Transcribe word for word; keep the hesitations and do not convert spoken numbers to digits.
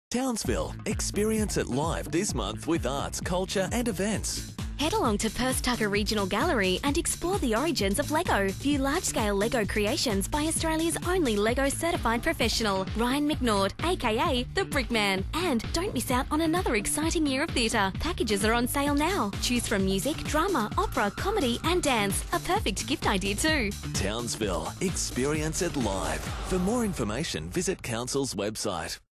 Townsville, experience it live this month with arts, culture and events. Head along to Perc Tucker Regional Gallery and explore the origins of Lego. View large-scale Lego creations by Australia's only Lego certified professional, Ryan McNaught, aka The Brickman. And don't miss out on another exciting year of theatre. Packages are on sale now. Choose from music, drama, opera, comedy and dance. A perfect gift idea too. Townsville, experience it live. For more information, visit Council's website.